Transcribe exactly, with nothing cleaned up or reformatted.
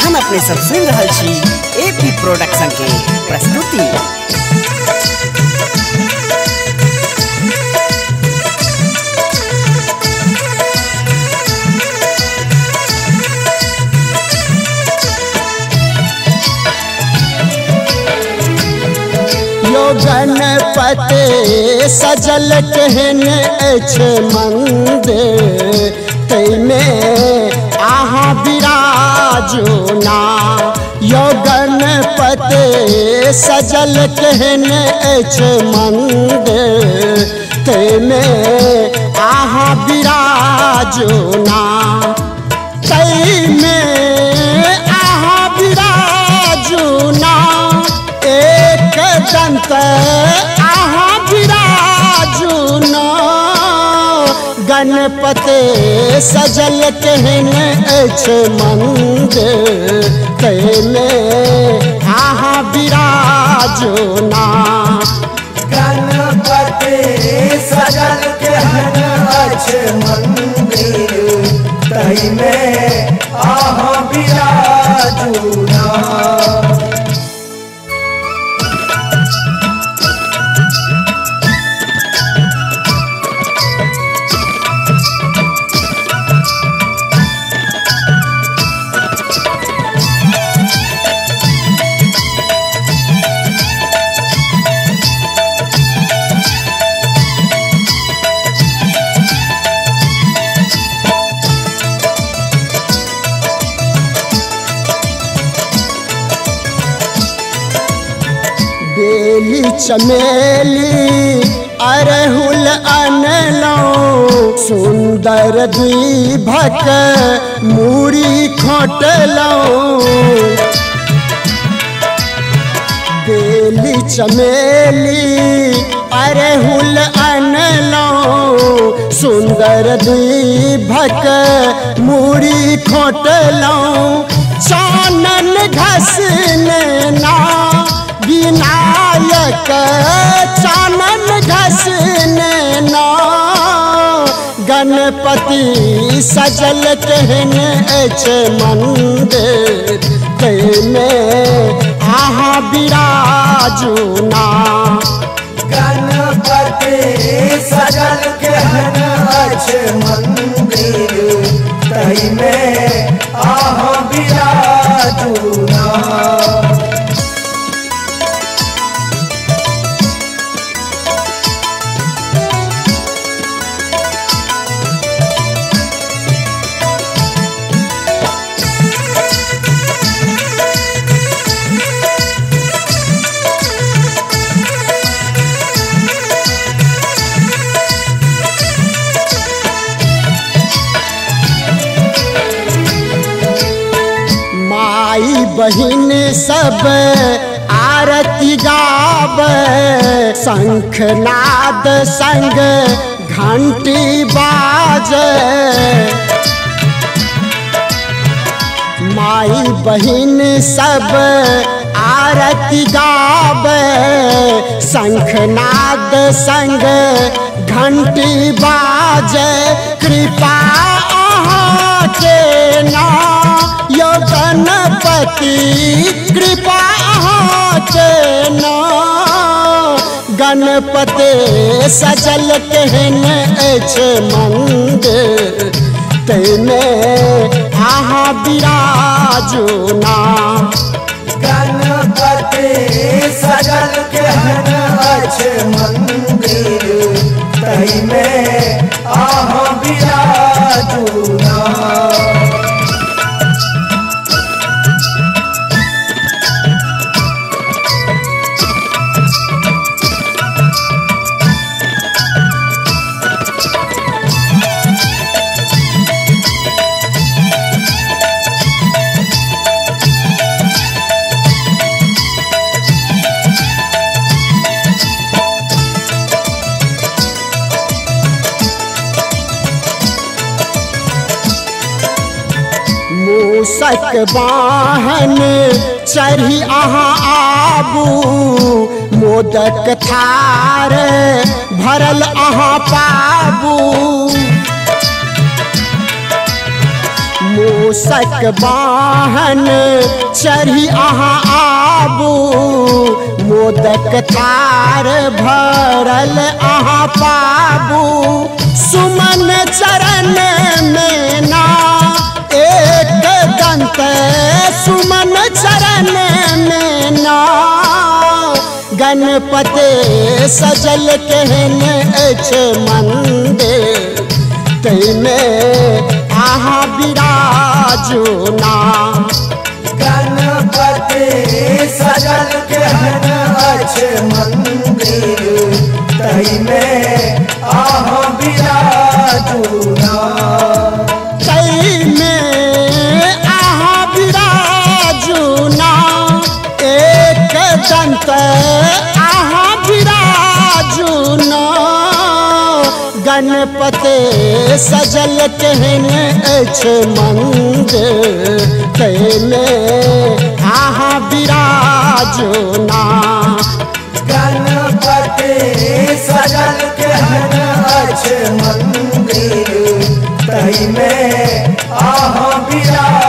हम अपने सब सुन रहा छी एपी प्रोडक्शन के प्रस्तुति। गणपति सजल कहन अछि मंदिर तैमे आहा विराजो ना। यो गणपति सजल कहन अछि मंदिर तैमे आहा विराजो ना। तैमे आहा विराजो ना एक दंत आहा विराजो ना। गणपति सजल कहन अछि मंदिर तैमे आहा विराजो ना। गणपति सजल कहन अछि मंदिर तैमे आहा विराजो ना। बेली चमेली अरहुल अनलो सुंदर द्विभक मूरी खोटलो। बेली चमेली अरहुल अनलो सुंदर द्विभक मूरी खोटलो। चानन घसने ना विनायक चानन घसने ना। गणपति सजल कहन अछि मंदिर तैमे आहा विराजो ना। गणपति सजल कहन अछि मंदिर तैमे आहा विराजो ना। माई बहिन सब आरती गाव शंखनाद संग घंटी बाजे। माई बहिन सब आरती गाव शंखनाद संग घंटी बाजे। कृपा आहा के ना यो गणपति कृपा आहा के ना। गणपति सजल कहन अछि मंदिर तैमे आहा विराजो ना। गणपति सजल कहन अछि मंदिर तैमे आहा विराजो ना। मूषक वाहन चढ़ी आहा आबू मोदक थार भरल आहा पाबू। मूसक वाहन चढ़ी अहाँ आबू, मोदक थार भरल अहाँ पाबू। सुमन चरण में ना एक दंत, सुमन चरण में ना गणपति सजल केहन अछि मंदिर, तैमे अहाँ विराजू ना। गणपति सजल केहन अछि मंदिर, तैमे अहाँ विराजू ना। तैमे अहाँ विराजू ना, एक दंत अहाँ विराजू ना। गणपति सजल केहन अछि मंदिर, तैमे अहाँ विराजू ना। गणपति सजल केहन अछि मंदिर, तैमे अहाँ विराजू